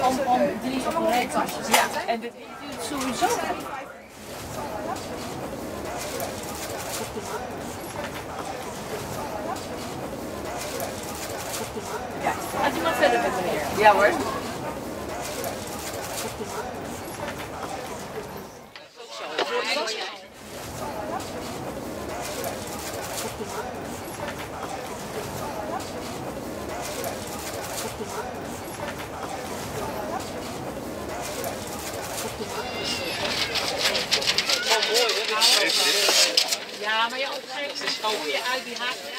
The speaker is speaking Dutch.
om die tasjes. Ja, en dit duurt sowieso. Ja, gaat iemand verder met meneer? Ja hoor. Ja, maar je opgeeft het zo je uit die haak.